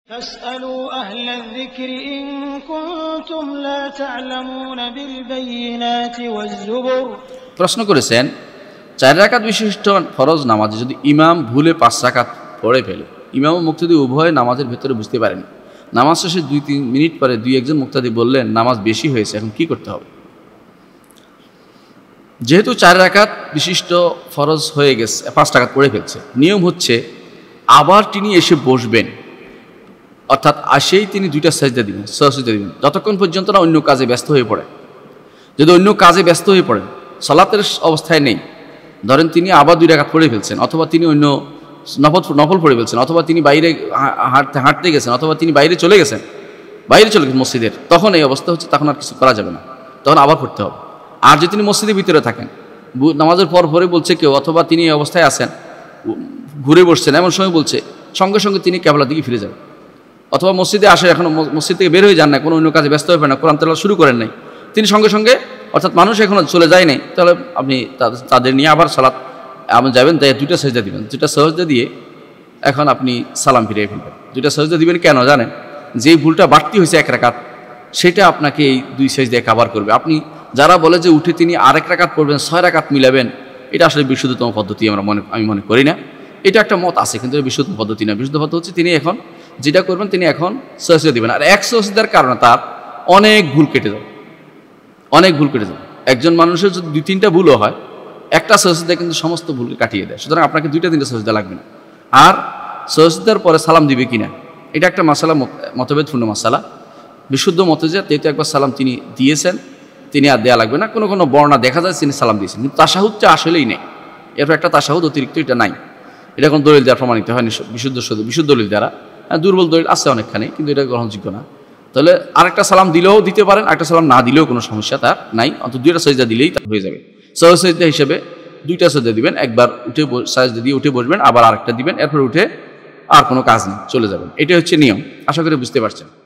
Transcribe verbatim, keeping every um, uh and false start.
فاسألوا أهل الذكر إن كنتم لا تعلمون بالبينات والزبر প্রশ্ন করেছেন চার রাকাত বিশিষ্ট ফরজ নামাজে যদি ইমাম ভুলে পাঁচ রাকাত পড়ে ফেলে, ইমাম ও মুক্তাদি উভয় নামাজের ভেতরে বুঝতে পারেন, নামাজ শেষে দুই তিন মিনিট পরে দুই একজন মুক্তাদি বললেন নামাজ বেশি হয়েছে, এখন কি করতে হবে? যেহেতু চার রাকাত বিশিষ্ট ফরজ হয়ে গেছে, পাঁচ রাকাত পড়ে ফেলছে, নিয়ম হচ্ছে আবার তিনি এসে বসবেন, অর্থাৎ আসেই তিনি দুইটা সাজদা দিবেন, সাজদা দিবেন যতক্ষণ পর্যন্ত না অন্য কাজে ব্যস্ত হয়ে পড়ে। যদি অন্য কাজে ব্যস্ত হয়ে পড়েন, সালাতের অবস্থায় নেই, ধরেন তিনি আবার দুই রাকাত পড়ে ফেলছেন, অথবা তিনি অন্য নফল নফল পড়ে ফেলছেন, অথবা তিনি বাইরে হাঁটতে হাঁটতে গেছেন, অথবা তিনি বাইরে চলে গেছেন, বাইরে চলে গেছেন মসজিদের, তখন এই অবস্থা হচ্ছে, তখন আর কিছু করা যাবে না, তখন আবার পড়তে হবে। আর যদি তিনি মসজিদের ভিতরে থাকেন, নামাজের পর পরে বলছে কেউ, অথবা তিনি এই অবস্থায় আছেন, ঘুরে বসছেন, এমন সময় বলছে, সঙ্গে সঙ্গে তিনি কেবলার দিকে ফিরে যাবেন, অথবা মসজিদে আসে, এখন মসজিদ থেকে বের হয়ে যান না, কোনো অন্য কাজে ব্যস্ত হয়ে পড়েন না, কোরআন তেলাওয়াত শুরু করেন নাই, তিনি সঙ্গে সঙ্গে, অর্থাৎ মানুষ এখনও চলে যায় নাই, তাহলে আপনি তাদের নিয়ে আবার সালাত আপনি যাবেন, তাই দুইটা সাজদা দিবেন, দুইটা সাজদা দিয়ে এখন আপনি সালাম ফিরিয়ে ফেলবেন। দুইটা সাজদা দিবেন কেন জানেন? যেই ভুলটা বাড়তি হয়েছে এক রাকাত, সেটা আপনাকে এই দুই সাজদায় কাভার করবে। আপনি যারা বলে যে উঠে তিনি আরেক রাকাত পড়বেন, ছয় রাকাত মিলাবেন, এটা আসলে বিশুদ্ধতম পদ্ধতি আমরা মনে আমি মনে করি না। এটা একটা মত আছে, কিন্তু বিশুদ্ধ পদ্ধতি না। বিশুদ্ধ পদ্ধতি হচ্ছে তিনি এখন যেটা করবেন, তিনি এখন সাজদা দিবেন, আর এক সাজদার কারণে তার অনেক ভুল কেটে যাবে, অনেক ভুল কেটে যাবে। একজন মানুষের যদি দুই তিনটা ভুলও হয়, একটা সাজদা কিন্তু সমস্ত ভুলকে কাটিয়ে দেয়। সুতরাং আপনাকে দুইটা তিনটা সাজদা লাগবে না। আর সাজদার পরে সালাম দিবে কিনা, এটা একটা মাসালা, মতভেদপূর্ণ মাসালা। বিশুদ্ধ মতে যে যেহেতু একবার সালাম তিনি দিয়েছেন, তিনি আর দেওয়া লাগবে না। কোনো কোনো বর্ণনা দেখা যায় তিনি সালাম দিয়েছেন, কিন্তু তাশাহুদটা আসলেই নেই, এরপর একটা তাশাহুদ অতিরিক্ত এটা নাই, এটা কোনো দলিল দ্বারা প্রমাণিত হয়নি, বিশুদ্ধ বিশুদ্ধ দলিল দ্বারা। হ্যাঁ, দুর্বল দলিল আছে অনেকখানি, কিন্তু এটা গ্রহণযোগ্য না। তাহলে আরেকটা সালাম দিলেও দিতে পারেন, আরেকটা সালাম না দিলেও কোনো সমস্যা তার নাই, অন্তত দুইটা সাজদা দিলেই তা হয়ে যাবে। সাজদা হিসেবে দুইটা সাজদা দিবেন, একবার উঠে সাজদা দিয়ে উঠে বসবেন, আবার আরেকটা দিবেন, এরপর উঠে আর কোনো কাজ নেই, চলে যাবেন। এটা হচ্ছে নিয়ম। আশা করি বুঝতে পারছেন।